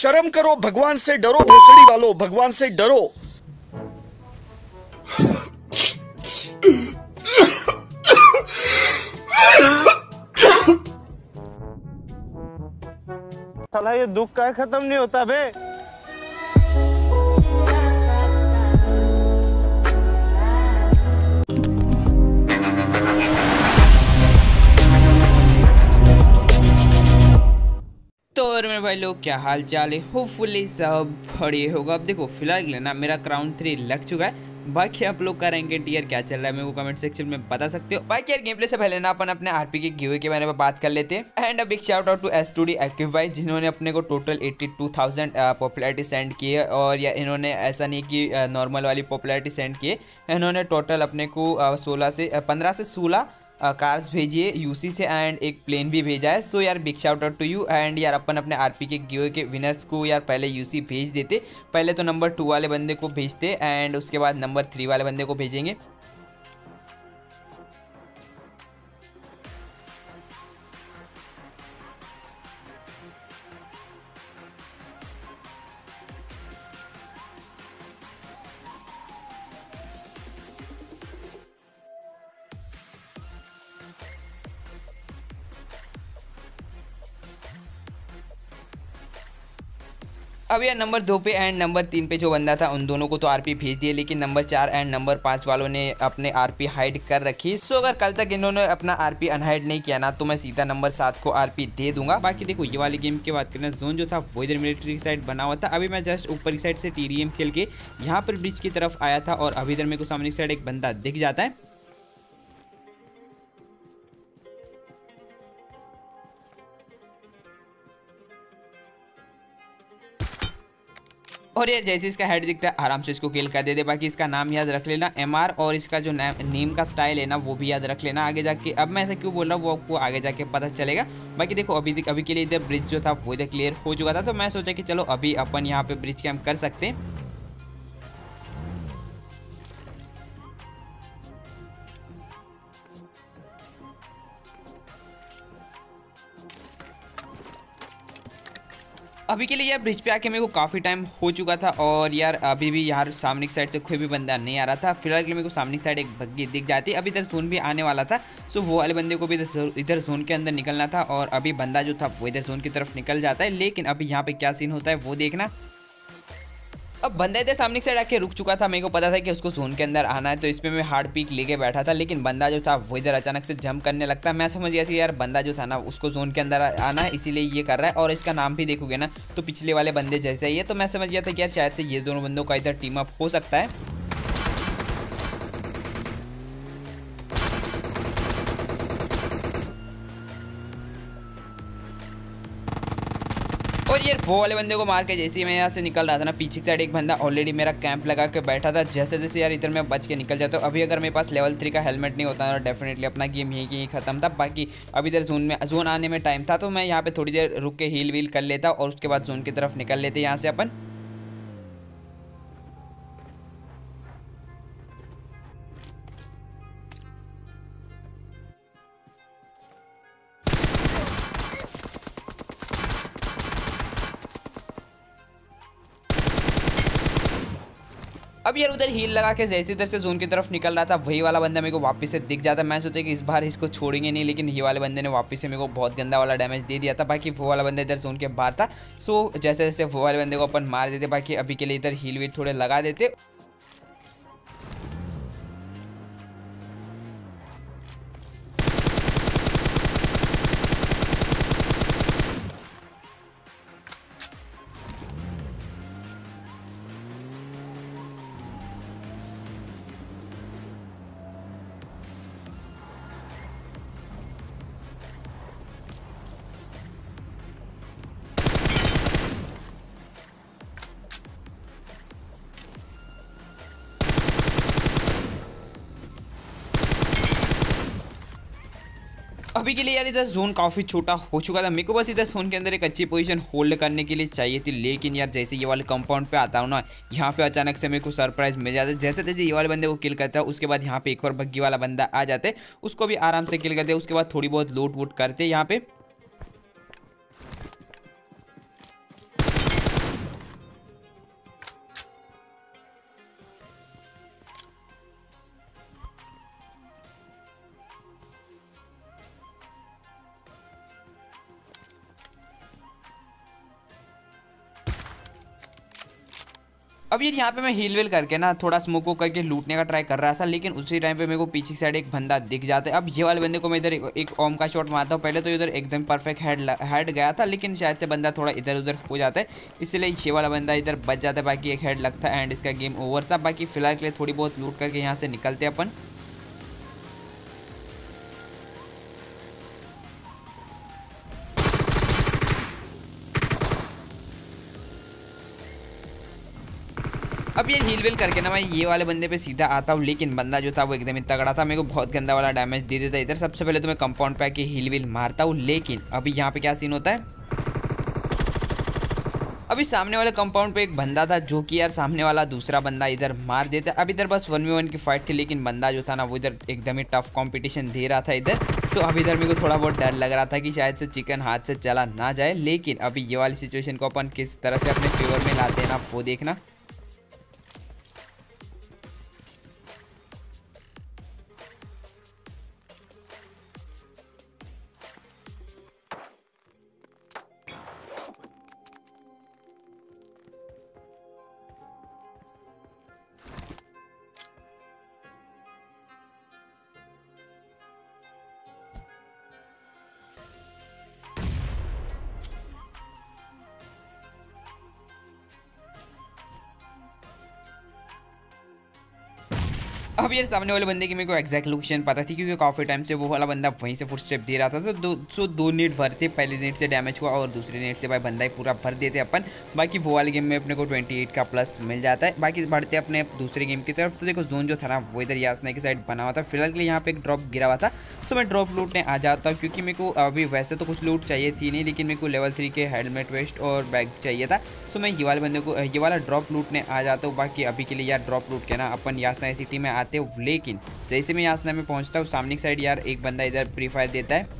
शर्म करो, भगवान से डरो, भोसड़ी वालों, भगवान से डरो। साला ये दुख का खत्म नहीं होता बे। तो और मेरे भाई लोग क्या हाल चाल है, होपफुली सब बढ़िया होगा। अब देखो फिलहाल लेना मेरा क्राउन 3 लग चुका है। बाकी आप लोग का रैंक टियर क्या चल रहा है मेरे को कमेंट सेक्शन में बता सकते हो। बाकी यार गेम प्ले से पहले ना अपन अपने आरपी के गिवे के बारे में बात कर लेते हैं। And a big shout out to S2D active भाई, जिन्होंने अपने को टोटल 82,000 पॉपुलैरिटी सेंड की है। और या इन्होंने ऐसा नहीं कि नॉर्मल वाली पॉपुलैरिटी सेंड की है, इन्होंने टोटल अपने को 15 से 16 कार्स भेजी है यूसी से, एंड एक प्लेन भी भेजा है। सो यार big shout out to you. And यार अपन अपने आरपी के गिवे के विनर्स को यार पहले यूसी भेज देते। पहले तो नंबर 2 वाले बंदे को भेजते एंड उसके बाद नंबर 3 वाले बंदे को भेजेंगे। अब यार नंबर 2 पे एंड नंबर 3 पे जो बंदा था उन दोनों को तो आरपी भेज दिए, लेकिन नंबर 4 एंड नंबर 5 वालों ने अपने आरपी हाइड कर रखी। सो अगर कल तक इन्होंने अपना आरपी अनहाइड नहीं किया ना तो मैं सीधा नंबर 7 को आरपी दे दूंगा। बाकी देखो ये वाली गेम की बात करें, जोन जो था वो इधर मिलिट्री की साइड बना हुआ था। अभी मैं जस्ट ऊपर की साइड से टीडीएम खेल के यहाँ पर ब्रिज की तरफ आया था और अभी इधर मेरे को सामने की साइड एक बंदा दिख जाता है। और यार जैसे इसका हेड दिखता है आराम से इसको किल कर दे। बाकी इसका नाम याद रख लेना MR, और इसका जो नेम का स्टाइल है ना वो भी याद रख लेना आगे जाके। अब मैं ऐसा क्यों बोल रहा हूँ वो आपको आगे जाके पता चलेगा। बाकी देखो अभी के लिए इधर ब्रिज जो था वो इधर क्लियर हो चुका था, तो मैं सोचा कि चलो अभी अपन यहाँ पे ब्रिज कैंप कर सकते हैं। अभी के लिए यार ब्रिज पे आके मेरे को काफ़ी टाइम हो चुका था और यार अभी भी यार सामने की साइड से कोई भी बंदा नहीं आ रहा था। फिलहाल के लिए मेरे को सामने की साइड एक बग्गी दिख जाती, अभी इधर जोन भी आने वाला था। सो वो वाले बंदे को भी इधर जोन के अंदर निकलना था और अभी बंदा जो था वो इधर जोन की तरफ निकल जाता है। लेकिन अभी यहाँ पे क्या सीन होता है वो देखना। अब बंदा इधर सामने की साइड आके रुक चुका था, मेरे को पता था कि उसको जोन के अंदर आना है, तो इसमें मैं हार्ड पीक लेके बैठा था। लेकिन बंदा जो था वो इधर अचानक से जंप करने लगता है। मैं समझ गया था यार बंदा जो था ना उसको जोन के अंदर आना है, इसीलिए ये कर रहा है। और इसका नाम भी देखोगे ना तो पिछले वाले बंदे जैसा ही है, तो मैं समझ गया था कि यार शायद से ये दोनों बंदों का इधर टीम अप हो सकता है। और ये वो वाले बंदे को मार के जैसे ही मैं यहाँ से निकल रहा था ना, पीछे की साइड एक बंदा ऑलरेडी मेरा कैंप लगा के बैठा था। जैसे जैसे यार इधर मैं बच के निकल जाता हूँ। अभी अगर मेरे पास लेवल 3 का हेलमेट नहीं होता तो डेफिनेटली अपना गेम यहीं खत्म था। बाकी अभी इधर जोन आने में टाइम था, तो मैं यहाँ पे थोड़ी देर रुक के हील वील कर लेता और उसके बाद जोन की तरफ निकल लेते यहाँ से अपन। अब यार उधर हील लगा के जैसे इधर से जोन की तरफ निकल रहा था, वही वाला बंदा मेरे को वापस से दिख जाता। मैं सोचा कि इस बार इसको छोड़ेंगे नहीं, लेकिन ये वाले बंदे ने वापस से मेरे को बहुत गंदा वाला डैमेज दे दिया था। बाकी वो वाला बंदा इधर जोन के बाहर था। सो जैसे जैसे वो वाले बंदे को अपन मार देते, बाकी अभी के लिए इधर हील वील थोड़े लगा देते। अभी के लिए यार इधर जोन काफ़ी छोटा हो चुका था। मेरे को बस इधर जोन के अंदर एक अच्छी पोजीशन होल्ड करने के लिए चाहिए थी, लेकिन यार जैसे ये वाले कंपाउंड पे आता हूँ ना, यहाँ पे अचानक से मेरे को सरप्राइज मिल जाता है। जैसे जैसे ये वाले बंदे को किल करता है उसके बाद यहाँ पे एक और बग्गी वाला बंदा आ जाता है, उसको भी आराम से किल करते हैं। उसके बाद थोड़ी बहुत लूट वूट करते हैं यहाँ पे। अब ये यहाँ पे मैं हील वेल करके ना थोड़ा स्मोक को करके लूटने का ट्राई कर रहा था, लेकिन उसी टाइम पे मेरे को पीछे साइड एक बंदा दिख जाता है। अब ये वाले बंदे को मैं इधर एक ओम का शॉट मारता हूँ। पहले तो इधर एकदम परफेक्ट हेड गया था, लेकिन शायद से बंदा थोड़ा इधर उधर हो जाता है, इसलिए ये वाला बंदा इधर बच जाता है। बाकी एक हेड लगता है एंड इसका गेम ओवर था। बाकी फिलहाल के लिए थोड़ी बहुत लूट करके यहाँ से निकलते अपन। अब ये हील वेल करके ना मैं ये वाले बंदे पे सीधा आता हूँ, लेकिन बंदा जो था वो एकदम ही तगड़ा था, मेरे को बहुत गंदा वाला डैमेज दे देता है। इधर सबसे पहले तो मैं कंपाउंड पे आके हील वेल मारता हूँ, लेकिन अभी यहाँ पे क्या सीन होता है, अभी सामने वाले कंपाउंड पे एक बंदा था जो कि यार सामने वाला दूसरा बंदा इधर मार देता है। अब इधर बस 1v1 की फाइट थी, लेकिन बंदा जो था ना वो इधर एकदम ही टफ कंपटीशन दे रहा था इधर। सो अब इधर मेरे को थोड़ा बहुत डर लग रहा था कि शायद से चिकन हाथ से चला ना जाए, लेकिन अभी ये वाली सिचुएशन को अपन किस तरह से अपने फेवर में लाते हैं ना वो देखना। अब यार सामने वाले बंदे की मेरे को एग्जैक्ट लोकेशन पता थी, क्योंकि काफ़ी टाइम से वो वाला बंदा वहीं से फुटस्टेप दे रहा था। तो दो नेट भरते, पहले नेट से डैमेज हुआ और दूसरे नेट से भाई बंदा ही पूरा भर देते अपन। बाकी वो वाले गेम में अपने को 28 का प्लस मिल जाता है। बाकी बढ़ते अपने दूसरे गेम की तरफ। तो देखो जोन जो था ना वो इधर यासना की साइड बना हुआ था। फिलहाल के लिए यहाँ पे एक ड्रॉप गिरा हुआ था, सो मैं ड्रॉप लूटने आ जाता हूँ, क्योंकि मेरे को अभी वैसे तो कुछ लूट चाहिए थी नहीं, लेकिन मेरे को लेवल 3 के हेलमेट वेस्ट और बैग चाहिए था। सो मैं ये वाले बंदे को ये वाला ड्रॉप लूटने आ जाता हूँ। बाकी अभी के लिए यार ड्रॉप लूट के ना अपन यासना सिटी में आते हो, लेकिन जैसे मैं यासना में पहुंचता हूँ सामने की साइड यार एक बंदा इधर फ्री फायर देता है।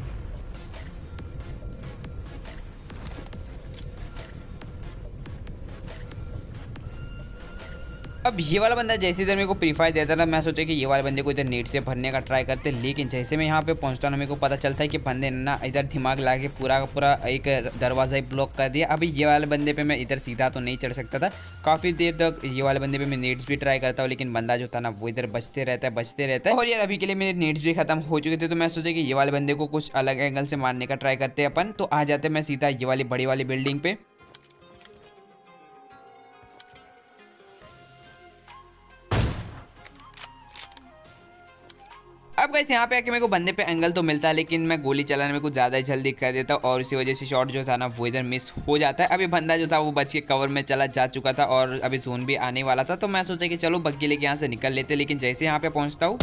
अब ये वाला बंदा जैसे इधर मेरे को प्री फायर देता था, मैं सोचा कि ये वाले बंदे को इधर नेट से भरने का ट्राई करते, लेकिन जैसे मैं यहाँ पे पहुँचता हूँ ना मेरे को पता चलता है कि बंदे ने ना इधर दिमाग ला के पूरा का पूरा एक दरवाज़ा ही ब्लॉक कर दिया। अभी ये वाले बंदे पे मैं इधर सीधा तो नहीं चढ़ सकता था, काफ़ी देर तक ये वाले बंदे पे मैं नेट्स भी ट्राई करता हूँ, लेकिन बंदा जो था ना वो इधर बचते रहता है। और यार अभी के लिए मेरे नेट्स भी खत्म हो चुके थे, तो मैं सोचा कि ये वाले बंदे को कुछ अलग एंगल से मारने का ट्राई करते अपन। तो आ जाते मैं सीधा ये वाली बड़ी वाली बिल्डिंग पे। अब गाइस यहाँ पे आके मेरे को बंदे पे एंगल तो मिलता है, लेकिन मैं गोली चलाने में कुछ ज़्यादा ही जल्दी कर देता हूँ और इसी वजह से शॉट जो था ना वो इधर मिस हो जाता है। अभी बंदा जो था वो बच के कवर में चला जा चुका था और अभी जोन भी आने वाला था, तो मैं सोचा कि चलो बग्गी लेके यहाँ से निकल लेते, लेकिन जैसे यहाँ पे पहुँचता हूँ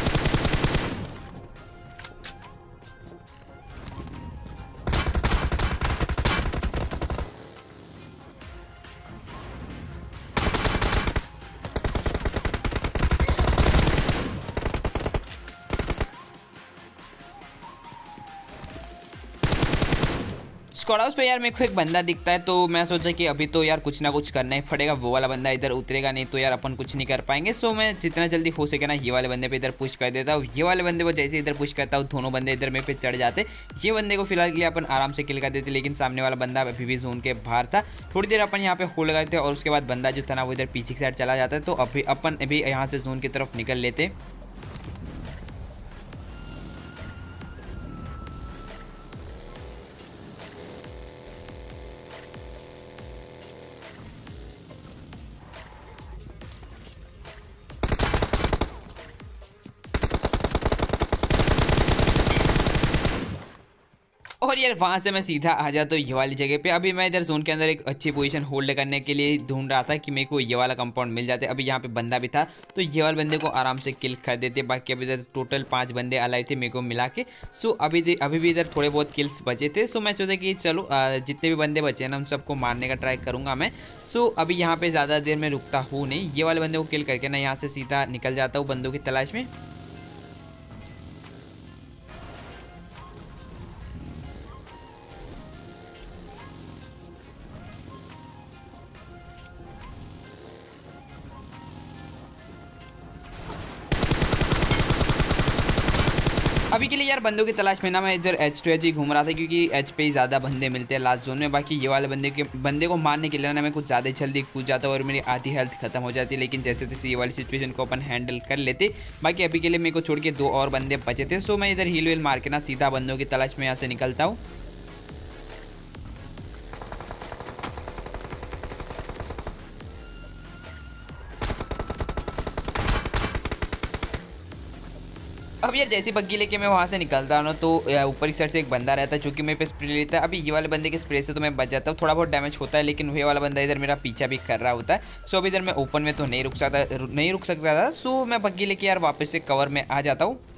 स्क्वाड हाउस पे यार मेरे को एक बंदा दिखता है, तो मैं सोचा कि अभी तो यार कुछ ना कुछ करना ही पड़ेगा। वो वाला बंदा इधर उतरेगा नहीं तो यार अपन कुछ नहीं कर पाएंगे। सो मैं जितना जल्दी हो सके ना ये वाले बंदे पे इधर पुश कर देता हूँ। ये वाले बंदे को जैसे इधर पुश करता हूँ दोनों बंदे इधर मेरे पे चढ़ जाते। ये बंदे को फिलहाल के लिए अपन आराम से किल कर देते, लेकिन सामने वाला बंदा अभी भी जोन के बाहर था। थोड़ी देर अपन यहाँ पे होल्ड करते और उसके बाद बंदा जो था ना वो इधर पीछे की साइड चला जाता है, तो अभी अपन अभी यहाँ से जोन की तरफ निकल लेते। और यार वहाँ से मैं सीधा आ जाता हूँ ये वाली जगह पे। अभी मैं इधर जोन के अंदर एक अच्छी पोजीशन होल्ड करने के लिए ढूंढ रहा था कि मेरे को ये वाला कंपाउंड मिल जाते। अभी यहाँ पे बंदा भी था, तो ये वाले बंदे को आराम से किल कर देते। बाकी अभी इधर टोटल 5 बंदे अलाइव थे मेरे को मिला के। सो अभी भी इधर थोड़े बहुत किल्स बचे थे। सो मैं सोचा कि चलो जितने भी बंदे बचे ना उन सबको मारने का ट्राई करूँगा मैं। सो अभी यहाँ पे ज़्यादा देर में रुकता हूँ नहीं, ये वाले बंदे को किल करके ना यहाँ से सीधा निकल जाता हूँ बंदों की तलाश में। अभी के लिए यार बंदों की तलाश में ना मैं इधर H2H ही घूम रहा था, क्योंकि H पे ही ज़्यादा बंदे मिलते हैं लास्ट जोन में। बाकी ये वाले बंदे को मारने के लिए ना मैं कुछ ज़्यादा जल्दी कूद जाता और मेरी आधी हेल्थ खत्म हो जाती, लेकिन जैसे तैसे ये वाली सिचुएशन को अपन हैंडल कर लेते। बाकी अभी के लिए मेरे को छोड़ के 2 और बंदे बचे थे, सो मैं इधर हील वील मार के ना सीधा बंदों की तलाश में यहाँ से निकलता हूँ। अब यार जैसी बग्गी लेके मैं वहाँ से निकलता हूँ ना, तो ऊपर की साइड से एक बंदा रहता है जो कि मेरे पे स्प्रे लेता है। अभी ये वाले बंदे के स्प्रे से तो मैं बच जाता हूँ, थोड़ा बहुत डैमेज होता है, लेकिन वही वाला बंदा इधर मेरा पीछा भी कर रहा होता है। सो अभी इधर मैं ओपन में तो नहीं रुक सकता था, सो मैं बग्गी लेके यार वापस से कवर में आ जाता हूँ।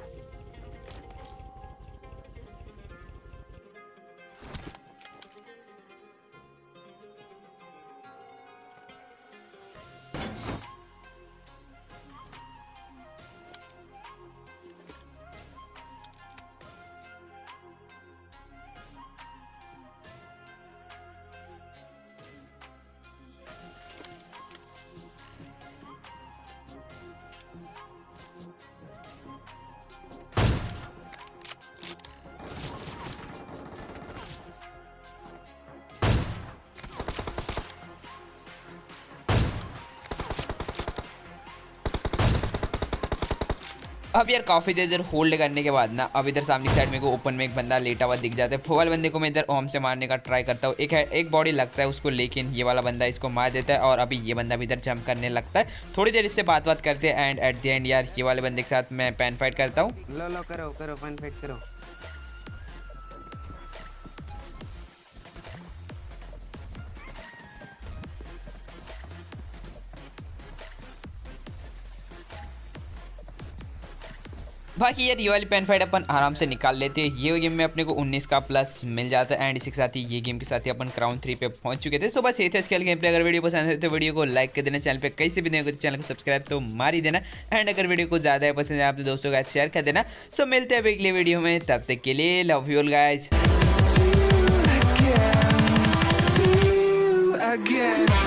अब यार काफ़ी देर इधर होल्ड करने के बाद ना अब इधर सामने साइड में को ओपन में एक बंदा लेटा हुआ दिख जाता है। वो वाले बंदे को मैं इधर ओम से मारने का ट्राई करता हूँ। एक बॉडी लगता है उसको, लेकिन ये वाला बंदा इसको मार देता है और अभी ये बंदा भी इधर जंप करने लगता है। थोड़ी देर इससे बात करते हैं एंड एट द एंड यार ये वाले बंदे के साथ मैं पैन फाइट करता हूँ। लो करो पैन फाइट करो। बाकी यार ये वाली पेन फाइट अपन आराम से निकाल लेते हैं। ये गेम में अपने को 19 का प्लस मिल जाता है एंड इसी के साथ ही ये गेम के साथ ही अपन क्राउन 3 पे पहुंच चुके थे। सो बस ये था आज कल गेम प्ले। अगर वीडियो पसंद है तो वीडियो को लाइक कर देना, चैनल पे कैसे भी नहीं हो तो चैनल को सब्सक्राइब तो मार ही देना एंड अगर वीडियो को ज़्यादा पसंद है आप दोस्तों का शेयर कर देना। सो मिलते हैं अगले वीडियो में, तब तक के लिए लव यू ऑल गाइस।